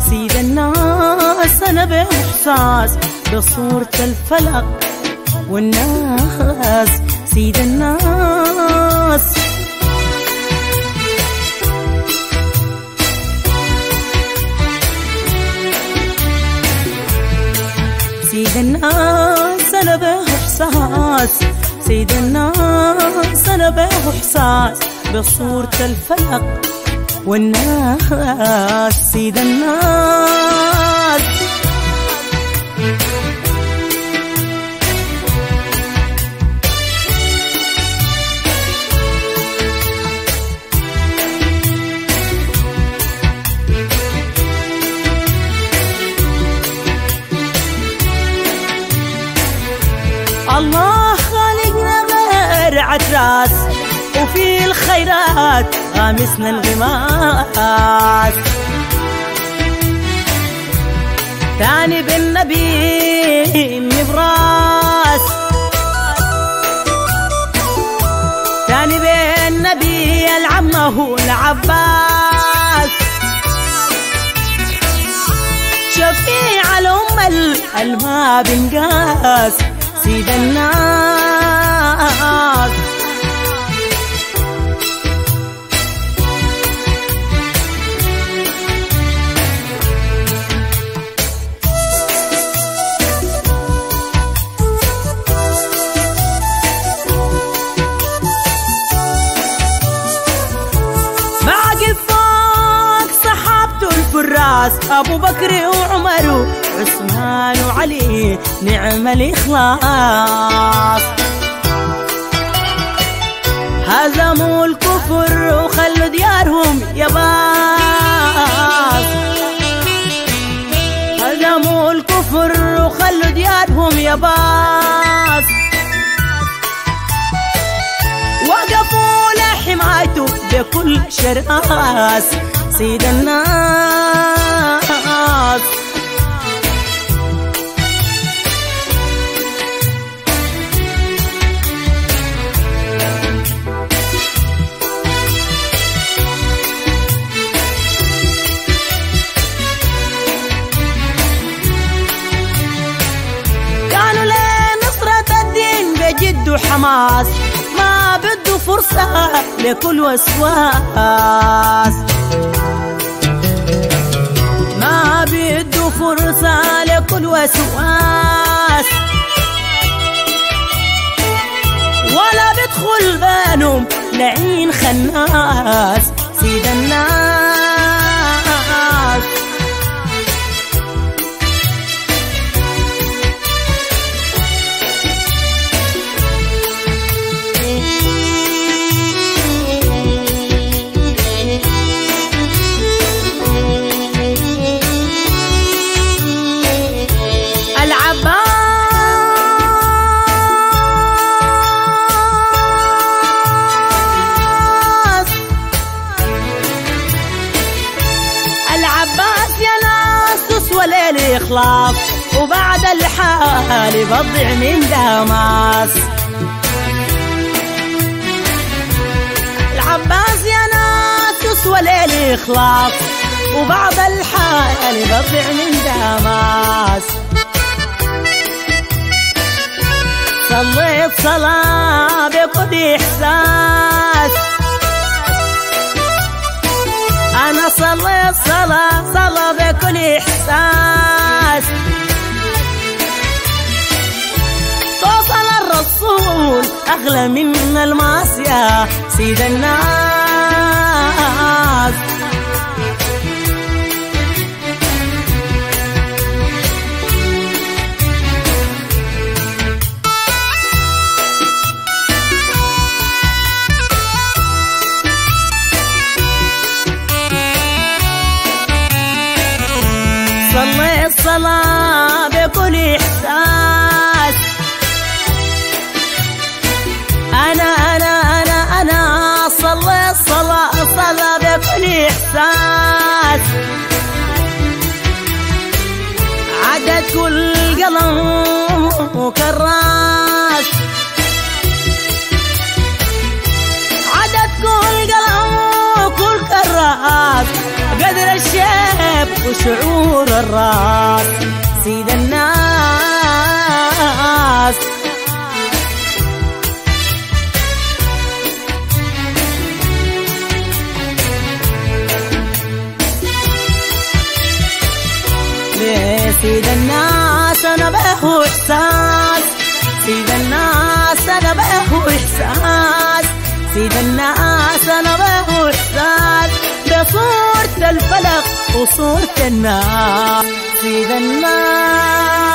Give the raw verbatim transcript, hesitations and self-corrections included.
سيد الناس أنا بإحساس بصورة الفلق والناس سيد الناس. سيد الناس أنا بإحساس سيد الناس أنا بإحساس بصورة الفلق والناس سيد الناس. الله خالقنا غير عتراس وفي الخيرات غامسنا الغماس. تاني بالنبي نبراس تاني بالنبي العمه العباس. شفيع الأمة الما بنقاس سيد الناس. الفراس أبو بكر وعمر وعثمان وعلي نعم الإخلاص. هزموا الكفر وخلوا ديارهم يباس. هزموا الكفر وخلوا ديارهم يباس. وقفوا لحمايته بكل شراس سيد الناس. كانوا لنصرة الدين بجد وحماس ما بده فرصة لكل وسواس. ما بده فرصة لكل وسواس ولا بدخل بينهم لعين خناس سيد الناس. الإخلاص وبعد الحال بضع من دماس. العباس يا ناس يسوى الإخلاص وبعد الحال بضع من دماس. صليت صلاة بكل إحساس. أنا صليت صلاة صلاة بكل إحساس. توصل الرسول أغلى من الماس يا سيد الناس. صليت صلاة بكل إحساس. أنا أنا أنا أنا صليت صلاة صلاة بكل إحساس. عدد كل قلم وكراس. عدد كل قلم وكل كراس. قدر الشيب وشعور الراس سيد الناس. سيد الناس أنا بهو إحساس، سيد الناس أنا بهو إحساس، سيد الناس أنا بهو إحساس، بصورة الفلك وصورة الناس سيد الناس.